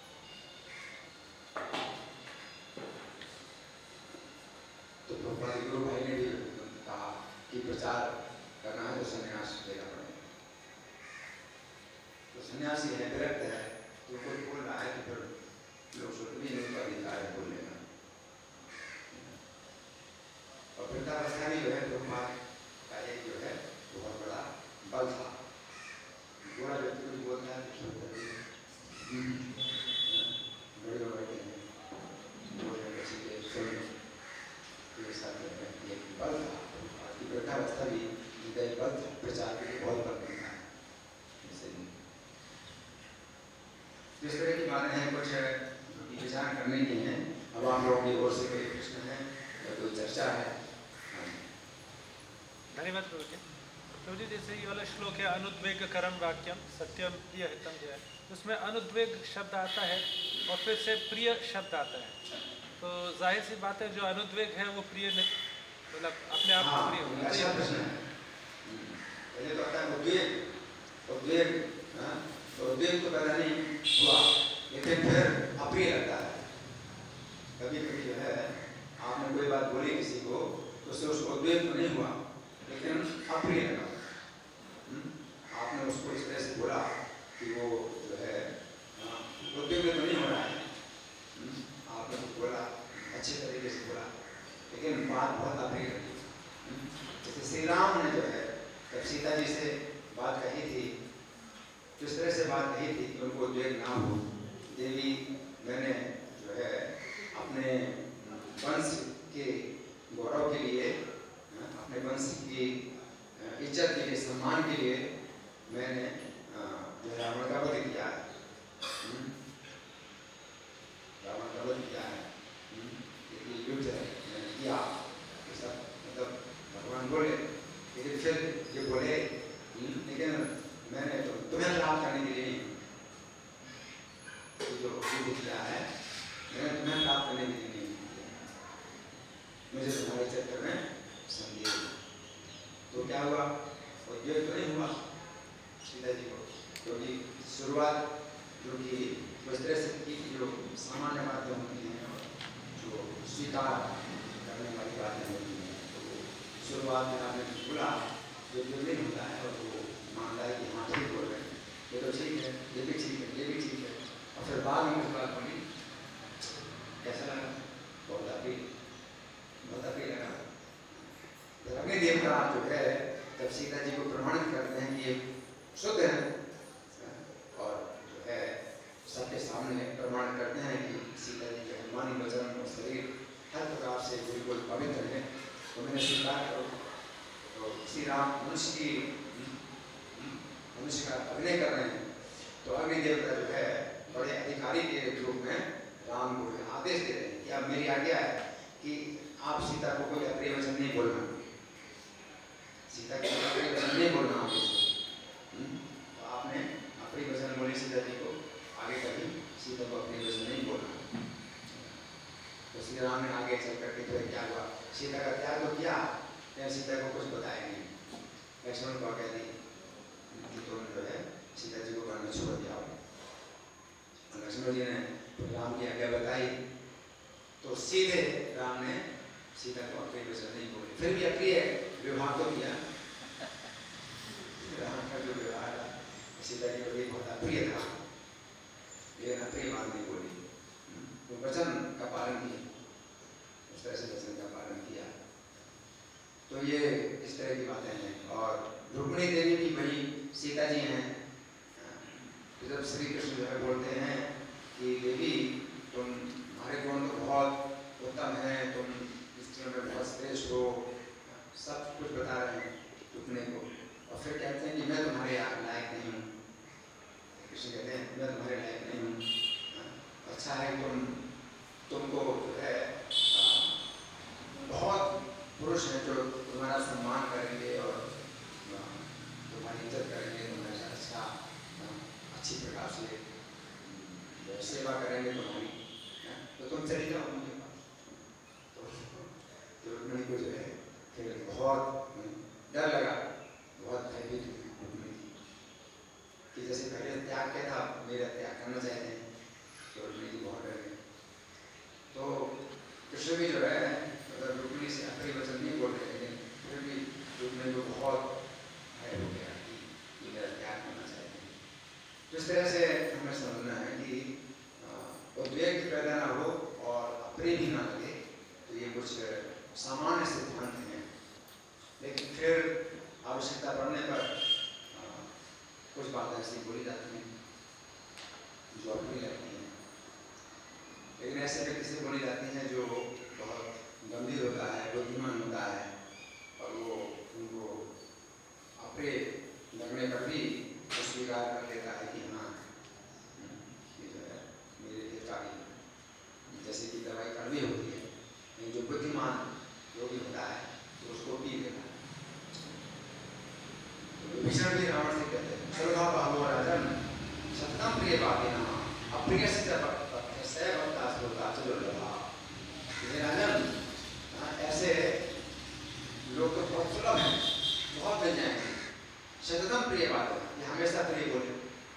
तो प्रभुपाद गुरु भाई ने भी कहा कि प्रचार करना है तो संन्यास लेना पड़ेगा। तो सन्यासी है, विरक्त है, तो कोई बोल रहा है कि फिर लोग सोचते भी नहीं, उनका अधिकार है बोलने का। और वृद्धावस्था में जो है प्रभुपाद का एक जो है बहुत बड़ा बल था। बूढ़ा व्यक्ति कुछ बोलता है तो बड़े लोग बैठे हैं, बोल रहे बच्चे के सुन ये सब एक बल था। आपकी वृद्धावस्था भी उनका एक बल था, प्रचार के लिए बहुत बल मिलता है। इस तरह की बातें हैं, कुछ विचार करने की हैं। अब आप लोगों की ओर से कोई प्रश्न है या कोई चर्चा है? धन्यवाद प्रभु जी। प्रभु जी जैसे ये वाला श्लोक है अनुद्वेग करम वाक्यम सत्यम प्रिय हितम जो है, उसमें अनुद्वेग शब्द आता है और फिर से प्रिय शब्द आता है, तो जाहिर सी बात है जो अनुद्वेग है वो प्रिय नहीं, मतलब अपने आप में प्रिय होना चाहिए। पहले तो आता है उद्वेग, उद्वेग, तो उद्वेग तो पैदा नहीं हुआ लेकिन फिर अप्रिय लगता है। कभी कभी जो है आपने कोई बात बोली किसी को तो उससे उसको उद्वेग तो नहीं हुआ लेकिन अप्रिय लगा। आपने उसको इस तरह से बोला कि वो जो है उद्वेग तो नहीं हो रहा है, आपने कुछ बोला अच्छे तरीके से बोला लेकिन बात बहुत अप्रिय लगी। जैसे श्री राम ने जो है जब सीता जी से बात कही थी तो इस तरह से बात कही थी कि उनको उद्वेग ना हो। देवी मैंने जो है अपने वंश के गौरव के लिए, अपने वंश की इज्जत के लिए, सम्मान के लिए मैंने जो है रावण का वध किया है, रावण का वध किया है, युद्ध मैंने किया, ये सब मतलब भगवान बोले। लेकिन फिर ये बोले लेकिन मैंने तो तुम्हें लाभ करने के लिए जो युद्ध किया है, मैंने तुम्हें लाभ करने के लिए नहीं किया, मुझे तुम्हारे चक्कर में संदेह। तो क्या हुआ, उद्वेग तो नहीं हुआ सीता जी को, क्योंकि शुरुआत जो कि उस तरह से की जो सामान्य बातें होती हैं और जो स्वीकार करने वाली बातें होती हैं, तो शुरुआत में आपने बोला जो नहीं होता है और वो मानता है कि हाँ ठीक बोल रहे हैं, ये तो ठीक है, ये भी ठीक है, ये भी ठीक है, और फिर बाद में उस बात बोली कैसा लगा, बहुत अप्रिय लगा। अग्नि देवता जो है जब सीता जी को प्रमाणित करते हैं कि ये शुद्ध है और जो है सबके सामने प्रमाण करते हैं कि सीता जी के मन वचन और शरीर हर प्रकार से बिल्कुल पवित्र है, तो मैंने स्वीकार करो। तो श्री राम मनुष्य का अभिनय कर रहे हैं, तो अग्नि देवता जो है बड़े अधिकारी के रूप में राम को आदेश दे रहे हैं कि अब मेरी आज्ञा है कि आप सीता को कोई अप्रिय वचन नहीं बोलना, सीता को अप्रिय वचन नहीं बोलना आगे से। तो आपने अप्रिय वचन बोले सीता जी को, आगे कभी सीता को अप्रिय वचन नहीं बोलना। तो श्री राम ने आगे चल करके फिर क्या हुआ, सीता का त्याग तो किया, लेकिन सीता को कुछ बताया नहीं। लक्ष्मण को कह दी कि तुम जो है सीता जी को करना छोड़ दिया। लक्ष्मण जी ने राम की आज्ञा बताई तो सीधे राम ने सीता को अप्रिय वचन नहीं बोले, फिर भी अप्रिय व्यवहार तो किया। राम का जो व्यवहार सीता जी को भी बहुत अप्रिय था, लेकिन अप्रिय बात नहीं बोली, तो वचन का पालन किया, उस तरह से वचन का पालन किया। तो ये इस तरह की बातें हैं। और रुक्मिणी देवी की बड़ी सीता जी हैं, तो जब श्री कृष्ण जो है बोलते हैं कि देवी तुम्हारा सम्मान करेंगे और तुम्हारी इज्जत करेंगे, तुम्हारे साथ अच्छी प्रकार से सेवा करेंगे तुम्हारी, तो तुम चले जाओ उनके पास। तो रुक्मिणी को जो है फिर बहुत डर लगा, बहुत भयभीत हुई रुक्मिणी कि जैसे पहले त्याग किया था, मेरा त्याग करना चाहते हैं, तो रुक्मिणी जी बहुत डर गई। तो कृष्ण भी जो है मतलब रुक्मिणी से आखिरी वचन नहीं बोल रहे, लेकिन फिर भी रुक्मिणी को बहुत भय हो गया कि मेरा त्याग करना चाहते हैं। तो इस तरह से हमें समझना है कि उद्वेग पैदा ना हो और अप्रिय भी ना लगे, तो ये कुछ सामान्य सिद्धांत हैं। लेकिन फिर आवश्यकता पड़ने पर कुछ बातें ऐसी बोली जाती हैं जो अप्रिय लगती हैं, लेकिन ऐसे व्यक्ति से बोली जाती हैं जो बहुत गंभीर होता है, बुद्धिमान होता है, और वो उनको अप्रिय लगने पर भी स्वीकार कर लेता है कि हाँ ये जो है मेरे हितकारी है। जैसे कि दवाई कड़वी होती है, लेकिन जो बुद्धिमान योगी होता है तो उसको पी लेता है। तो विभीषण भी रावण से कहते हैं सर्वथा राजन सततम प्रिय बातेन अप्रिय से राजन, ऐसे लोग तो बहुत सुलभ हैं, बहुत मिल जाएंगे। सततम प्रिय बात है, ये हमेशा प्रिय बोले।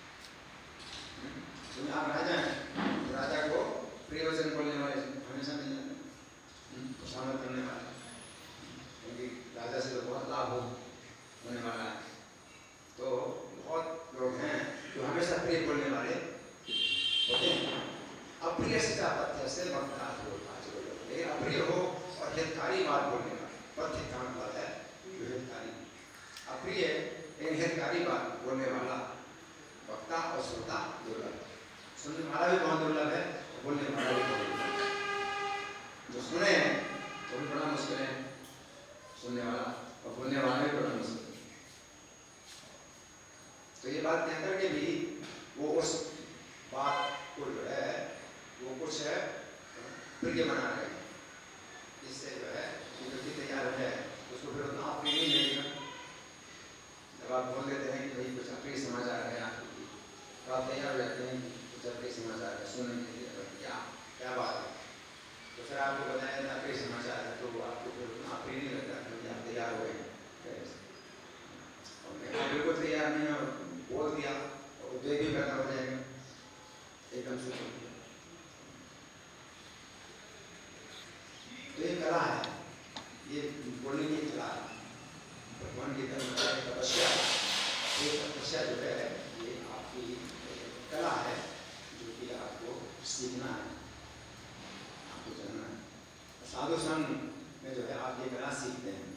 तुम्हें आप राजा हैं, तो राजा को प्रिय वचन बोलने वाले हमेशा मिल जाते हैं, खुशामद करने वाले, क्योंकि राजा से तो बहुत लाभ होने वाला है। तो बहुत लोग हैं जो हमेशा प्रिय बोलने वाले होते हैं। अप्रिय से पथ्य से भक्ता, लेकिन अप्रिय हो और हितकारी बात बोलने वाला, पथ्य का मतलब है जो हितकारी, अप्रिय लेकिन हितकारी बात बोलने वाला वक्ता और श्रोता दुर्लभ। सुनने वाला भी बहुत दुर्लभ है, बोलने वाला भी बहुत दुर्लभ है। जो सुने वो भी बड़ा मुश्किल है, सुनने वाला और बोलने वाला भी बड़ा मुश्किल है। तो ये बात कह करके भी वो उस बात को जो है वो कुछ प्रिय बना रहे हैं, इससे जो है व्यक्ति तैयार है उसको फिर उतना अप्रिय नहीं लगेगा। जब आप बोल देते हैं कि भाई कुछ अप्रिय समाचार है आपको, तो आप तैयार हो जाते हैं कुछ अप्रिय समाचार है सुनने के लिए, क्या क्या बात है। तो फिर आपको बताया जाता अप्रिय समाचार है, तो आपको फिर उतना अप्रिय नहीं लगता क्योंकि आप तैयार हो गए। और आप बिल्कुल तैयार नहीं हो, बोल दिया और उद्वेग भी पैदा हो जाएगा एकदम से। तो ये कला है, ये बोलने की कला है। भगवान की तपस्या, ये तपस्या जो है ये आपकी कला है जो कि आपको सीखना है, आपको जानना है। साधु संघ में जो है आप ये कला सीखते हैं,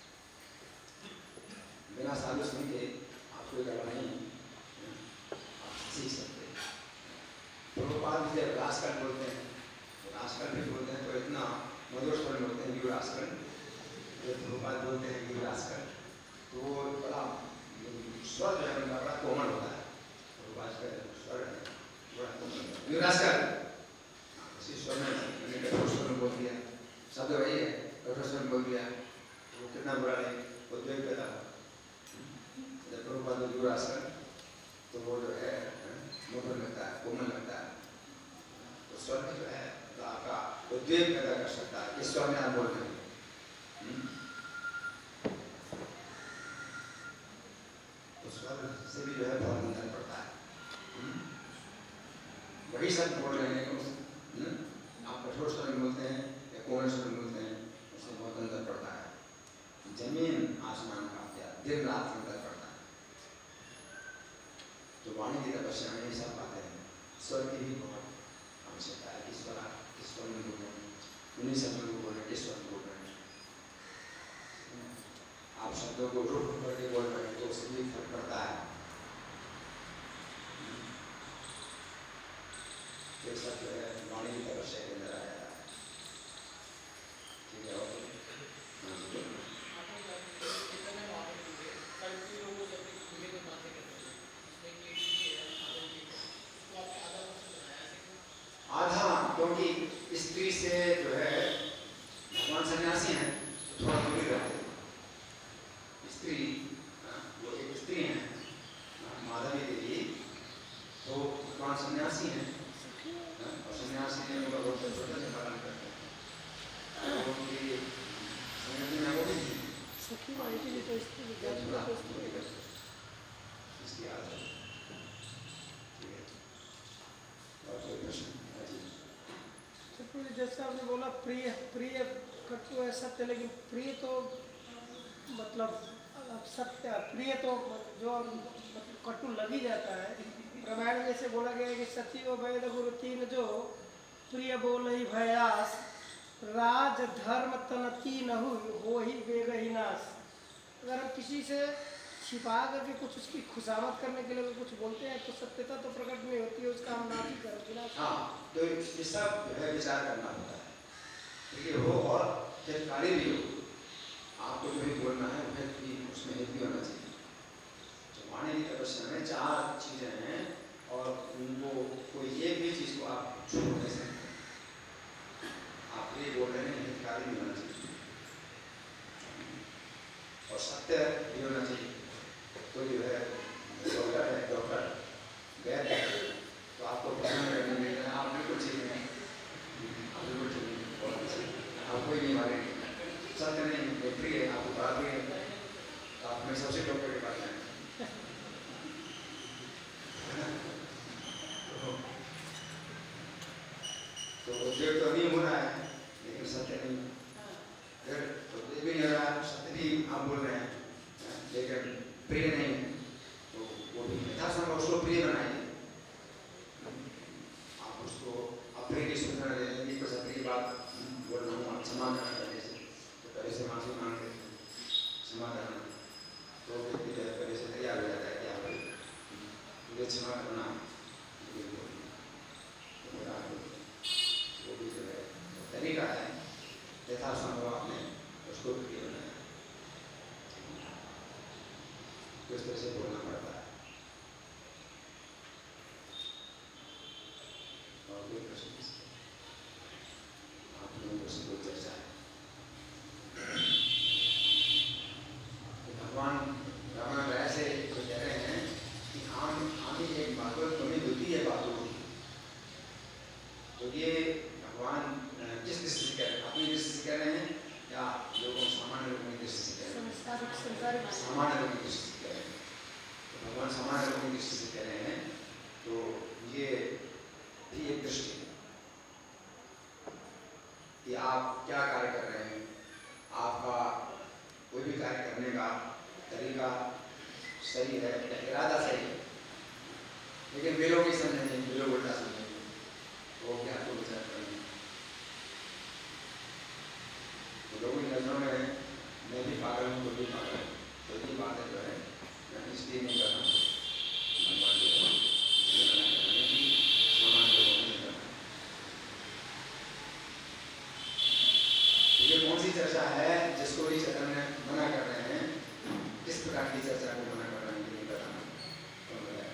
बिना साधु संघ के आप कोई कला नहीं आप सीख सकते। प्रभुपाद जी जब रासकल बोलते हैं, रासकल भी बोलते हैं तो इतना मधुर स्वर में बोलते हैं गिवरासकल। जब प्रभुपाद बोलते हैं गिवरासकल तो बड़ा स्वर जो है उनका बड़ा कोमल होता है। प्रभुपाद का स्वर है बड़ा कोमल होता है गिवरासकल। इसी स्वर में मैंने कठोर स्वर में बोल दिया, शब्द वही है, कठोर स्वर में बोल दिया, वो कितना बुरा नहीं उद्वेग पैदा हो। जब प्रभुपाद गिवरासकल तो वो जो है मधुर लगता है, कोमल लगता है। तो स्वर में जो है तो आपका उद्वेग पैदा कर सकता है, इस स्वर में आप बोल रहे हैं। तो स्वर से भी जो है बहुत अंतर पड़ता है। वही शब्द बोल रहे हैं, आप कठोर स्वर में बोलते हैं या कोमल स्वर में बोलते हैं, उससे बहुत अंतर पड़ता है। जमीन आसमान का या दिन रात अंतर पड़ता है। तो वाणी की तपस्या में ये सब बातें हैं। स्वर की भी बहुत आवश्यकता है, किस स्वर में बोल रहे हैं, उन्हीं शब्दों को बोल रहे हैं, किस स्वर में बोल रहे हैं। आप शब्दों को रुक करके बोल रहे हैं तो उससे भी फर्क पड़ता है। ये सब जो है वाणी की तपस्या के अंदर आ जाता है। ठीक है, और आधा, क्योंकि स्त्री से जो है भगवान सन्यासी हैं, थोड़ा दूरी रहते हैं। जैसे आपने बोला प्रिय प्रिय कटु है सत्य, लेकिन प्रिय तो मतलब सत्य प्रिय तो जो कटु लग ही जाता है। रामायण में से बोला गया है कि सती व वैद गुरु तीन जो प्रिय बोल ही भयास, राज धर्म तन तीन हो ही वेग ही नाश। अगर हम किसी से छिपा करके कुछ उसकी खुशामद करने के लिए कुछ बोलते हैं तो सत्यता तो प्रकट नहीं होती है, उसका हम नाश ही करें। हाँ, तो ये सब जो है विचार करना होता है, ठीक है। हो और कार्य भी हो, आपको जो भी बोलना है वह भी उसमें हित भी होना चाहिए। तो वाणी की तपस्या में चार चीजें हैं और उनको कोई एक भी चीज को आप छोड़ नहीं सकते। आप ये बोल रहे हैं हितकारी भी होना चाहिए और सत्य भी होना चाहिए। तो जो है डॉक्टर गैर है तो आपको प्रश्न करने में आप बिल्कुल ठीक नहीं, आप बिल्कुल ठीक नहीं, आप कोई नहीं मारेंगे, सत्य नहीं प्रिय है, आपको बात भी है तो आप में सबसे डॉक्टर के पास जाएंगे। तो उद्योग तो नहीं हो रहा है लेकिन सत्य नहीं, फिर उद्योग भी नहीं हो रहा है, सत्य भी आप बोल रहे हैं लेकिन प्रिय नहीं है, तो वो भी यथासंभव उसको प्रिय बनाइए। आप उसको अप्रिय की सूचना दे देंगे, कुछ अप्रिय बात बोल रहा हूँ, आप क्षमा करना जैसे तो पहले से माफी मांग लेते हैं, क्षमा करना तो व्यक्ति जो है पहले से तैयार हो जाता है कि आप मुझे क्षमा करना, वो भी जो है तरीका है यथासंभव आपने उसको प्रिय बनाया। किस तरह से बोलना पड़ता है। और कोई प्रश्न आप लोगों को कोई चर्चा है? भगवान रामानंद राय से जो कह रहे हैं कि हम ही एक भागवत तुम्हें द्वितीय है भागवत, तो ये भगवान किस दृष्टि से कह रहे हैं? अपनी दृष्टि से कह रहे हैं या लोगों सामान्य लोगों की दृष्टि से कह रहे हैं? सामान्य लोगों की दृष्टि से कह रहे हैं। तो भगवान सामान्य लोगों की दृष्टि से कह रहे हैं, तो ये भी एक दृष्टि है कि आप क्या कार्य कर रहे हैं, आपका कोई भी कार्य करने का तरीका सही है या इरादा सही है, लेकिन वे लोग ही समझेंगे, वे लोग उल्टा समझेंगे, वो क्या आपको विचार करेंगे। तो लोगों की नजरों में मैं भी पागल हूँ, तो भी पागल हूँ, तो ये बातें जो है मैं इसलिए नहीं कर रहा हूँ, भगवान जो है इसलिए मना कर रहे हैं कि सामान्य लोगों को नहीं करना। ये कौन सी चर्चा है जिसको भी चैतन्य मना कर रहे हैं, किस प्रकार की चर्चा को मना कर रहे हैं नहीं बताना, कौन बताए?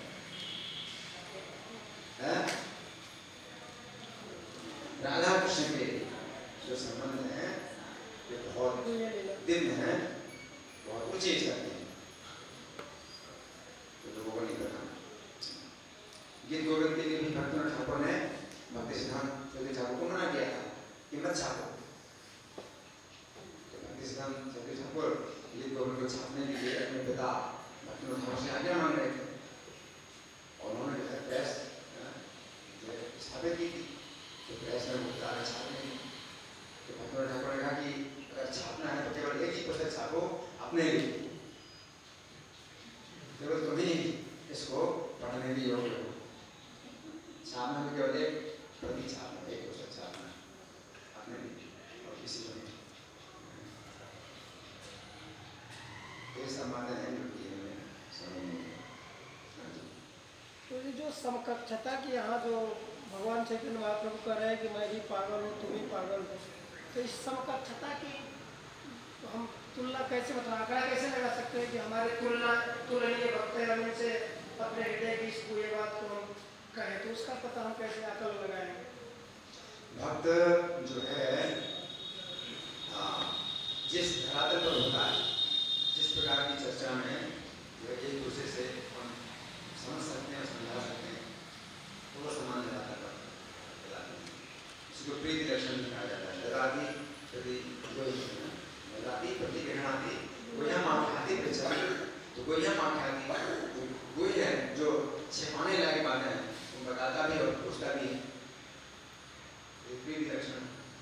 राधा कृष्ण के जो संबंध है ये बहुत दिव्य है, बहुत ऊंची जाती है, तो लोगों को नहीं बताना। गीत गोविंद के लिए भी भक्तिनाथ ठाकुर ने भक्ति सिद्धांत चौधरी ठाकुर को मना किया था कि मत छापो। तो भक्ति सिद्धांत चौधरी ठाकुर गीत गोविंद को छापने के लिए अपने पिता भक्तिनाथ ठाकुर से आज्ञा मांग रहे थे और उन्होंने जो है प्रेस स्थापित की थी, तो प्रेस में मुख्तार छापने की। तो भक्तिनाथ ठाकुर ने कहा कि अगर छापना है तो केवल एक ही पुस्तक छापो अपने लिए, केवल तुम्हें इसको पढ़ने की योग्य हो। छापना तो केवल एक प्रति छापना, एक पुस्तक छापना अपने लिए और किसी को नहीं। ये सम्मान है तो ये जो समकक्षता की यहाँ जो भगवान चैतन्य महाप्रभु कह रहे हैं कि मैं भी पागल हूँ, तुम भी पागल हो, तो इस समकक्षता की हम तुलना कैसे, मतलब आंकड़ा कैसे लगा सकते हैं कि हमारे तुलनीय भक्त हैं, हम उनसे अपने हृदय की इस पूरी बात को हम कहें, तो उसका पता हम कैसे आकलन लगाएंगे? भक्त जो है जिस धरातल पर होता है, जिस प्रकार की चर्चा में जो एक दूसरे से हम समझ सकते हैं, समझा सकते हैं, तो वो समान धरातल पर इसको प्रीति लक्षण कहा जाता है। ददाति प्रति ददाति प्रति गृह्णाति गुह्यम आख्याति पृच्छति, तो गुह्यम आख्याति गुह्य है जो छिपाने लायक बातें हैं वो बताता भी और पूछता भी है, प्रीति लक्षण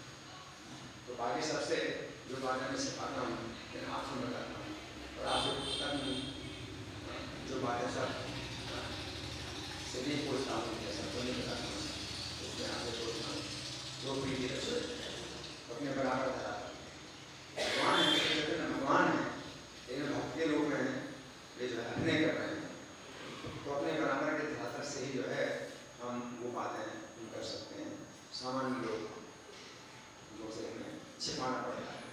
बातें मैं सिखाता हूँ लेकिन आपको बताता हूँ और आपसे पूछता भी जो बातें सब से नहीं पूछता हूँ सबको नहीं बताता हूँ उसमें आपसे पूछता हूँ जो प्रीति रखो अपने बराबर धरा भगवान है भगवान है लेकिन भक्त के लोग हैं ये जो है अपने कर रहे हैं तो अपने बराबर के धरातल से ही जो है हम वो बातें कर सकते हैं। सामान्य लोग से हमें छिपाना पड़ता है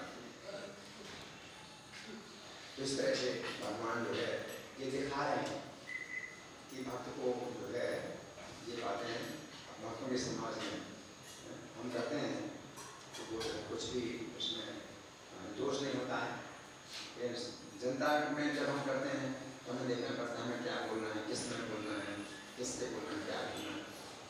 तो इस तरह से भगवान जो है ये दिखा रहे हैं कि भक्त को जो है ये बातें भक्तों के समाज में हम करते हैं तो कुछ भी उसमें दोष नहीं होता है। जनता में जब हम करते हैं तो हमें देखना पड़ता है हमें क्या बोलना है, किस तरह बोलना है, किससे बोलना है, क्या बोलना है।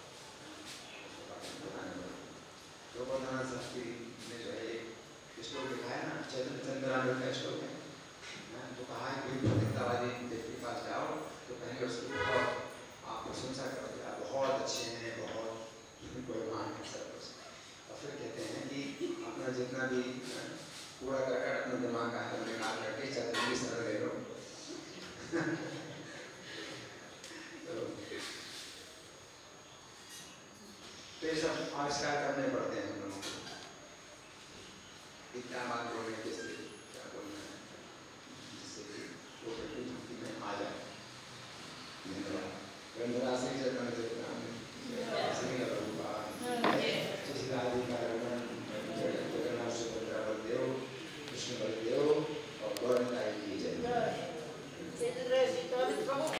गोवर्धन शास्त्री ने जो है एक श्लोक लिखा है ना, चैतन्य का श्लोक है तो कहा है कि प्रतिज्ञावादी व्यक्ति के पास जाओ तो कहेंगे उसकी बहुत आप प्रशंसा करते हैं, बहुत अच्छे हैं, बहुत गुणवान है सब कुछ। और फिर कहते हैं कि अपना जितना भी पूरा करकट अपने दिमाग का है निकाल करके चैतन्य शरण ले लो। तो ये सब आविष्कार करने पड़ते हैं हम लोगों को। इतना बात बोलने जैसे क्या बोलना है जिससे कि वो भक्ति में आ जाए। धन्यवाद।